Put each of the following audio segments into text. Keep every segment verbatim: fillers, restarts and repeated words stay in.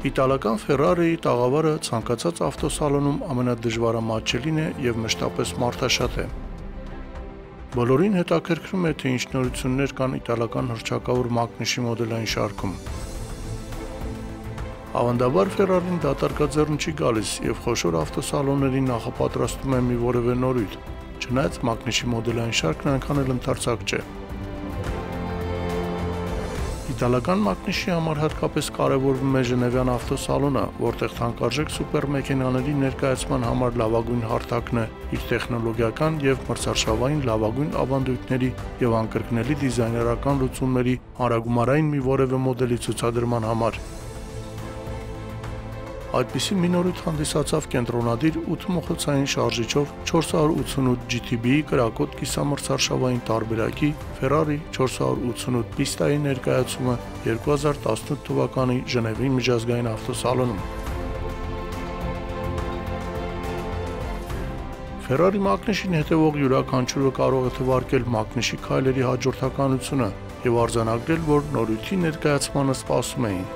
Իտալական Ferrari-ի տաղավարը ցանկացած ավտոսալոնում ամենադժվարամատչելին է եւ մշտապես մարդաշատ է։ Բոլորին հետաքրքրում է, թե ինչ նորություններ կան իտալական հռչակավոր մակնիշի մոդելային շարքում։ Ավանդաբար Ferrari-ն դատարկաձեռն չի գալիս եւ խոշոր ավտոսալոններին նախապատրաստում է մի որևէ նորույթ, չնայած մակնիշի մոդելային շարքն այնքան էլ ընդարձակ չէ։ Իտալական մակնիշի համար հատկապես կարևորվում է Ժնևյան ավտոսալոնը, որտեղ թանկարժեք սուպերմեքենաների ներկայացման համար լավագույն հարթակն է իր տեխնոլոգիական եւ մրցարշավային լավագույն ավանդույթների եւ անկրկնելի դիզայներական լուծումների հանրագումարային մի որևէ մոդելի ցուցադրման համար։ Այդպիսի մի նորույթ հանդիսացավ կենտրոնադիր ութ մոխոցային շարժիչով չորս հարյուր ութսունութ ջի թի բի-ի կրակոտ կիսամրցարշավային տարբերակի Ferrari չորս հարյուր ութսունութ պիստայի ներկայացումը երկու հազար տասնութ թվականի Ժնևի միջազգային ավտոսալոնում։ Ferrari մակնիշին հետևող յուրաքանչյուրը կարող է թվարկել մակնիշի քայլերի հաջորդականությունը եւ արձանագրել, որ նորույթի ներկայացմանը սպասում էին։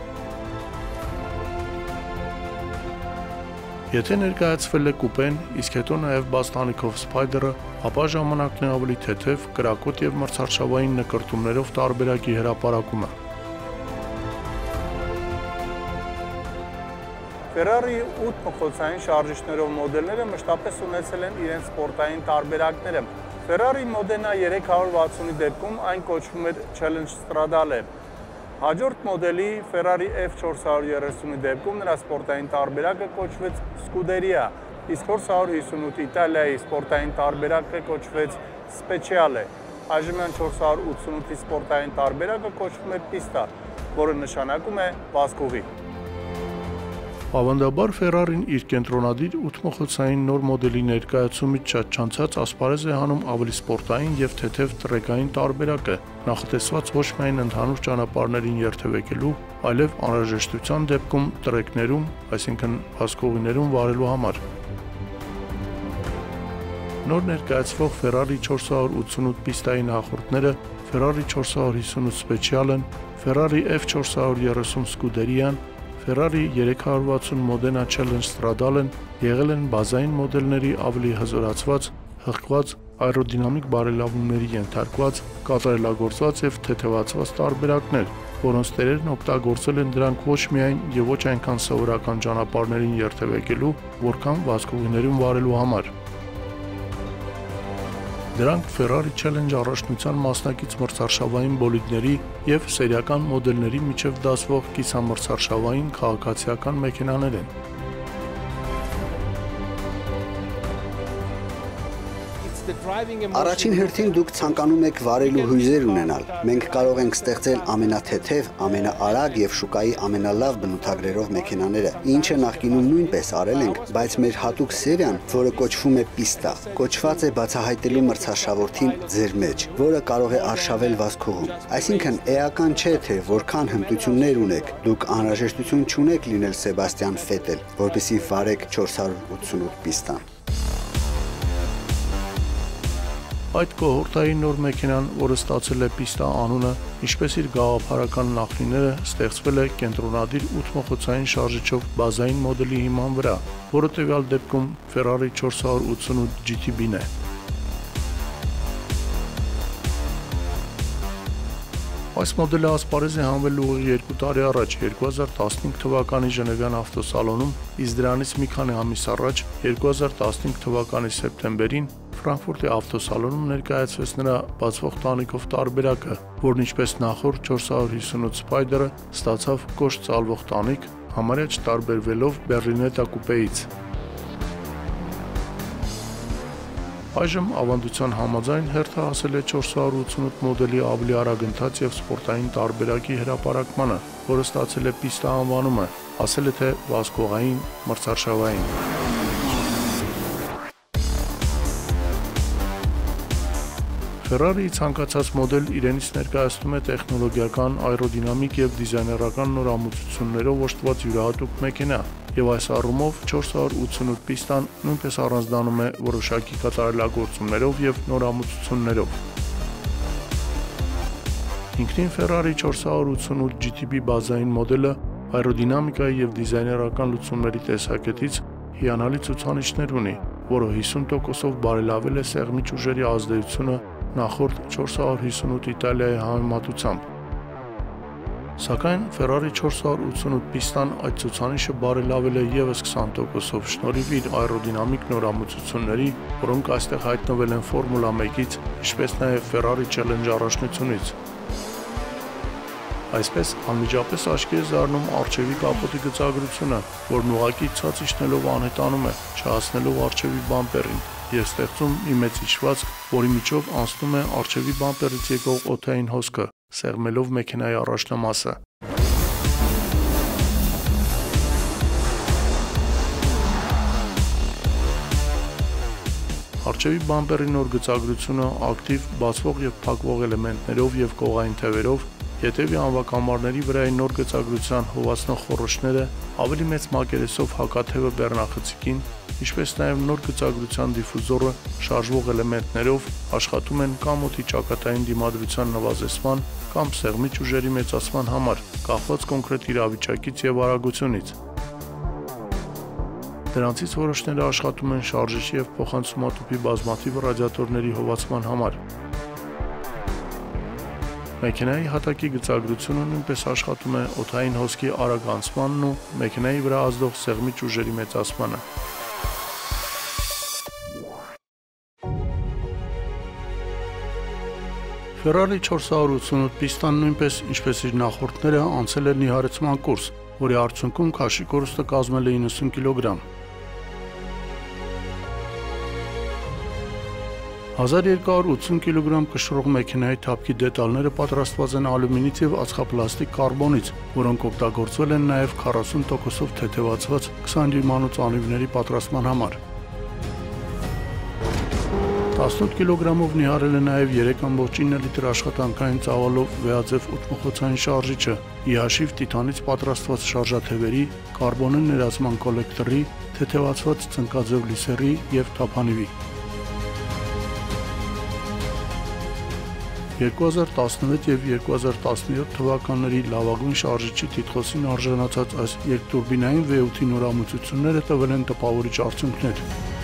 Եթե ներկայացվել է կուպեն, իսկ հետո նաև բաց տանիքով Spider-ը, ապա ժամանակն է ավելի թեթև, կրակոտ եւ մրցարշավային նկրտումներով տարբերակի հրապարակումը։ Ferrari-ի ութ մոխոցային շարժիչներով մոդելները մշտապես ունեցել են իրենց սպորտային տարբերակները։ Ferrari Modena երեք հարյուր վաթսունի դեպքում այն կոչվում էր Challenge Stradale։ Հաջորդ մոդելի Ferrari F չորս հարյուր երեսունի դեպքում նրա սպորտային տարբերակը կոչվեց Scuderia, իսկ չորս հարյուր հիսունութ Իտալիայի սպորտային տարբերակը կոչվեց Speciale։ Այժմյան չորս հարյուր ութսունութի սպորտային տարբերակը կոչվում է Pista, որը նշանակում է վազքուղի։ Ավանդաբար Ferrari-ն իր կենտրոնադիր ութ մոխոցային նոր մոդելի ներկայացումից շատ չանցած ասպարեզ է հանում ավելի սպորտային եւ թեթև տրեկային տարբերակը, նախատեսված ոչ միայն ընդհանուր ճանապարհներին երթևեկելու, այլև անհրաժեշտության դեպքում տրեկներում, այսինքն վազքուղիներում վարելու համար։ Նոր ներկայացվող Ferrari չորս հարյուր ութսունութ պիստայի նախորդները Ferrari չորս հարյուր հիսունութ Special-ն, Ferrari F չորս հարյուր երեսուն Scuderia-ն, Ferrari երեք հարյուր վաթսուն Modena Challenge Stradale-ն եղել են բազային մոդելների ավելի հզորացված, հղկված, աերոդինամիկ բարելավումների ենթարկված, կատարելագործված եւ թեթևացված տարբերակներ, որոնց տերերն օգտագործել են դրանք ոչ միայն եւ ոչ այնքան սովորական ճանապարհներին երթևեկելու, որքան վազքուղիներում վարելու համար։ Դրանք Ferrari Challenge առաջնության մասնակից մրցարշավային բոլիդների եւ սերիական մոդելների միջև դասվող կիսամրցարշավային քաղաքացիական մեքենաներ են։ Առաջին հերթին դուք ցանկանում եք վարելու հույզեր ունենալ։ Մենք կարող ենք ստեղծել ամենաթեթև, ամենաարագ եւ շուկայի ամենալավ բնութագրերով մեքենաները, ինչը նախկինում նույնպես արել ենք, բայց մեր հատուկ սերիան, որը կոչվում է Pista, կոչված է բացահայտելու մրցարշավորդին ձեր մեջ, որը կարող է արշավել վազքուղում։ Այսինքն էական չէ, թե որքան հմտություններ ունեք, դուք անհրաժեշտություն չունեք լինել Սեբաստիան Ֆետել, որպեսզի վարեք չորս հարյուր ութսունութ Pista-ն։ Այդ կոհորտային նոր մեքենան, որը ստացել է Pista անունը, ինչպես իր գաղափարական նախնիները, ստեղծվել է կենտրոնադիր ութ մոխոցային շարժիչով բազային մոդելի հիման վրա, որը տվյալ դեպքում Ferrari չորս հարյուր ութսունութ ջի թի բի-ն է։ Այս մոդելը ասպարեզ է հանվել ուղիղ երկու տարի առաջ, երկու հազար տասնհինգ թվականի Ժնևյան ավտոսալոնում, իսկ դրանից մի քանի ամիս առաջ, երկու հազար տասնհինգ թվականի սեպտեմբերին, Ֆրանկֆուրտի ավտոսալոնում ներկայացվեց նրա բացվող տանիքով տարբերակը, որն ինչպես նախորդ չորս հարյուր հիսունութ Spider-ը ստացավ կոշտ ծալվող տանիք, համարյա չտարբերվելով Berlinetta կուպեից։ Այժմ ավանդության համաձայն հերթը հասել է չորս հարյուր ութսունութ մոդելի ավելի արագընթաց եւ սպորտային տարբերակի հրապարակմանը, որը ստացել է Pista անվանումը, ասել է թե վազքուղային, մրցարշավային։ Ferrari-ի ցանկացած մոդել իրենից ներկայացնում է տեխնոլոգիական, աերոդինամիկ եւ դիզայներական նորամուծություններով օժտված յուրահատուկ մեքենա, եւ այս առումով չորս հարյուր ութսունութ Pista-ն նույնպես առանձնանում է որոշակի կատարելագործումներով եւ նորամուծություններով։ Ինքնին Ferrari չորս հարյուր ութսունութ ջի թի բի բազային մոդելը Աերոդինամիկայի և դիզայներական լուծումների տեսակետից հիանալի ցուցանիշներ ունի, որը հիսուն տոկոսով բարելավել է սեղմիչ ուժերի ազդեցությունը նախորդ չորս հարյուր հիսունութ Իտալիայի համեմատությամբ։ Սակայն Ferrari չորս հարյուր ութսունութ պիստան այդ ցուցանիշը բարելավել է ևս քսան տոկոսով շնորհիվ իր աերոդինամիկ նորամուծությունների, որոնք այստեղ հայտնվել են Ֆորմուլա մեկից, ինչպես նաև Ferrari Challenge առաջնությունից։ Այսպես անմիջապես աչքի է զարնում առջևի կապոտի գծագրությունը, որն ուղղակի ցած իջնելով անհետանում է, չհասնելով առջևի բամպերին և ստեղծում մի մեծ իջված, որի միջով անցնում է առջևի բամպերից եկող օդային հոսքը, սեղմելով մեքենայի առաջնամասը։ Առջևի բամպերի նոր գծագրությունը ակտիվ, բացվող և փակվող էլեմենտներով և կողային թևերով, ետևի անվակամարների վրայի նոր գծագրության հովացնող խոռոչները, ավելի մեծ մակերեսով հակաթևը բեռնախցիկին, ինչպես նաև նոր գծագրության դիֆուզորը շարժվող էլեմենտներով աշխատում են կամ օդի ճակատային դիմադրության նվազեցման կամ սեղմիչ ուժերի մեծացման համար, կախված կոնկրետ իրավիճակից և արագությունից։ Դրանցից որոշները աշխատում են շարժիչի և փոխանցումատուփի բազմաթիվ ռադիատորների հովացման համար։ Մեքենայի հատակի գծագրությունը նույնպես աշխատում է օդային հոսքի արագ անցմանն ու մեքենայի վրա ազդող սեղմիչ ուժերի մեծացմանը։ Ferrari չորս հարյուր ութսունութ պիստան նույնպես, ինչպես իր նախորդները, անցել էր նիհարեցման կուրս, որի արդյունքում քաշի կորուստը կազմել է իննսուն կիլոգրամ։ հազար երկու հարյուր ութսուն կիլոգրամ կշռող մեքենայի թափքի դետալները պատրաստված են ալյումինից և ածխապլաստիկ կարբոնից, որոնք օգտագործվել են նաև քառասուն տոկոսով թեթևացված քսան դյույմանոց անիվների պատրաստման համար։ տասնութ կիլոգրամով նիհարել է նաև երեք ամբողջ ինը լիտր աշխատանքային ծավալով վեաձև ութմխոցային շարժիչը, ի հաշիվ տիտանից պատրաստված շարժաթևերի, կարբոնի ներածման կոլեկտորի, թեթևացված ծնկաձև լիսերի և թափանիվի։ երկու հազար տասնվեց և երկու հազար տասնյոթ թվականների լավագույն շարժիչի տիտղոսին արժանացած այս երկտուրբինային վի ութի նորամուծությունները տվել են տպավորիչ արդյունքներ։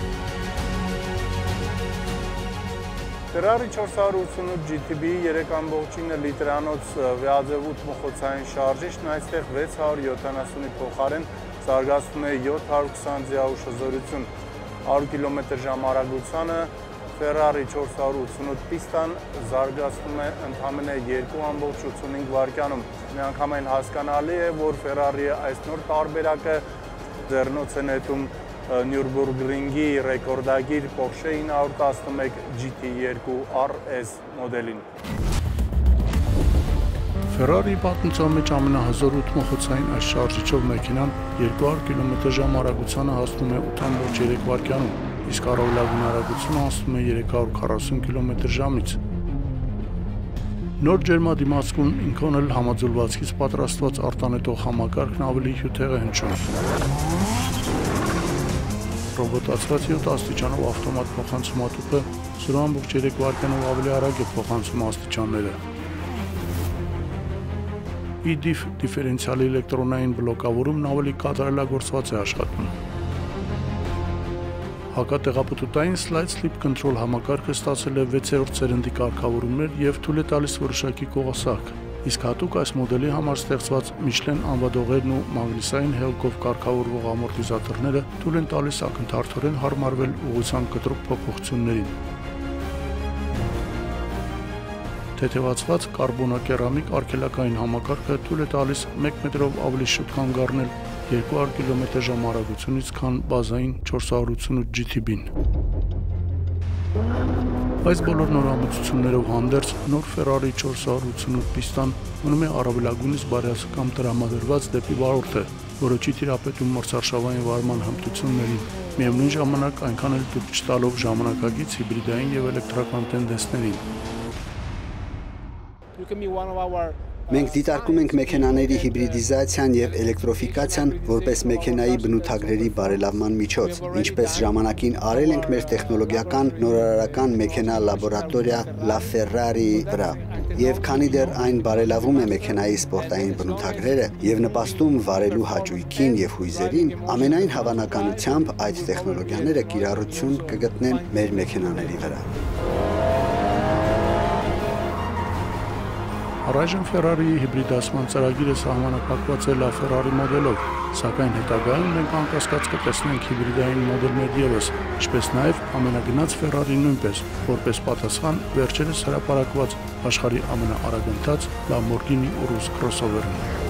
Ferrari չորս հարյուր ութսունութ ջի թի բի երեք ամբողջ ինը լիտրանոց վեաձև ութմխոցային շարժիչն այստեղ վեց հարյուր յոթանասունի փոխարեն զարգացնում է յոթ հարյուր քսան ձիաուժ հզորություն, հարյուր կիլոմետր ժամ արագությանը Ferrari չորս հարյուր ութսունութ պիստան զարգացնում է ընդամենը երկու ամբողջ ութսունհինգ վայրկյանում։ Միանգամայն հասկանալի է, որ Ferrari-ը այս նոր տարբերակը ձեռնոց է նետում Nürburgringի ռեկորդագիր Porsche ինը հարյուր տասնմեկ ջի թի two առ էս մոդելին։ Ferrari-ի պատմության մեջ ամենահզոր ութմխոցային այս շարժիչով մեքենան երկու հարյուր կիլոմետր ժամ արագությանը հասնում է ութ ամբողջ երեք վայրկյանում, իսկ առավելագույն արագությունը անցնում է երեք հարյուր քառասուն կիլոմետր ժամից։ Նոր ջերմադիմացկուն ինքն էլ համաձուլվածքից պատրաստված արտանետող համակարգն ավելի հյութեղ է հնչում։ Ռոբոտացված յոթ աստիճանով ավտոմատ փոխանցումատուփը զրո ամբողջ երեք վայրկյանով ավելի արագ է փոխանցում աստիճանները։ ի դիֆ դիֆերենցիալի էլեկտրոնային բլոկավորումն ավելի կատարելագործված է աշխատում։ Հակատեղապտուտային Slide Slip Control համակարգը ստացել է վեցերորդ սերնդի կարգավորումներ և թույլ է տալիս որոշակի կողասահք, իսկ հատուկ այս մոդելի համար ստեղծված Michelin անվադողերն ու մագնիսային հեղուկով կարգավորվող ամորտիզատորները թույլ են տալիս ակնթարթորեն հարմարվել ուղղության կտրուկ փոփոխություններին։ Թեթևացված կարբոնակերամիկ արգելակային համակարգը թույլ է տալիս մեկ մետրով ավելի շուտ կանգառնել երկու հարյուր կիլոմետր ժամ արագությունից, քան բազային չորս հարյուր ութսունութ ջի թի բին։ Այս բոլոր նորամուծություններով հանդերձ նոր Ferrari չորս հարյուր ութսունութ պիստան մնում է առավելագույնս բարեհասական տրամադրված դեպի վարորդը, որը չի տիրապետում մրցարշավային վարման հմտություններին, միևնույն ժամանակ այնքան էլ տուփ չտալով ժամանակակից հիբրիդային և էլեկտրական տենդենսներին։ Մենք դիտարկում ենք մեքենաների հիբրիդիզացիան և էլեկտրոֆիկացիան որպես մեքենայի բնութագրերի բարելավման միջոց, ինչպես ժամանակին արել ենք մեր տեխնոլոգիական նորարարական մեքենա լաբորատորիա La Ferrari-ի վրա։ Եվ քանի դեռ այն բարելավում է մեքենայի սպորտային բնութագրերը եւ նպաստում վարելու հաճույքին եւ հույզերին, ամենայն հավանականությամբ այդ տեխնոլոգիաները կիրառություն կգտնեն մեր մեքենաների վրա։ Առայժմ Ferrari-ի հիբրիդացման ծրագիրը սահմանափակված է LaFerrari մոդելով, սակայն հետագայում մենք անկասկած կտեսնենք հիբրիդային մոդելներ ևս, ինչպես նաև ամենագնաց Ferrari նույնպես, որպես պատասխան վերջերս հրապարակված աշխարհի ամենաարագընթաց Lamborghini Urus crossover-ին։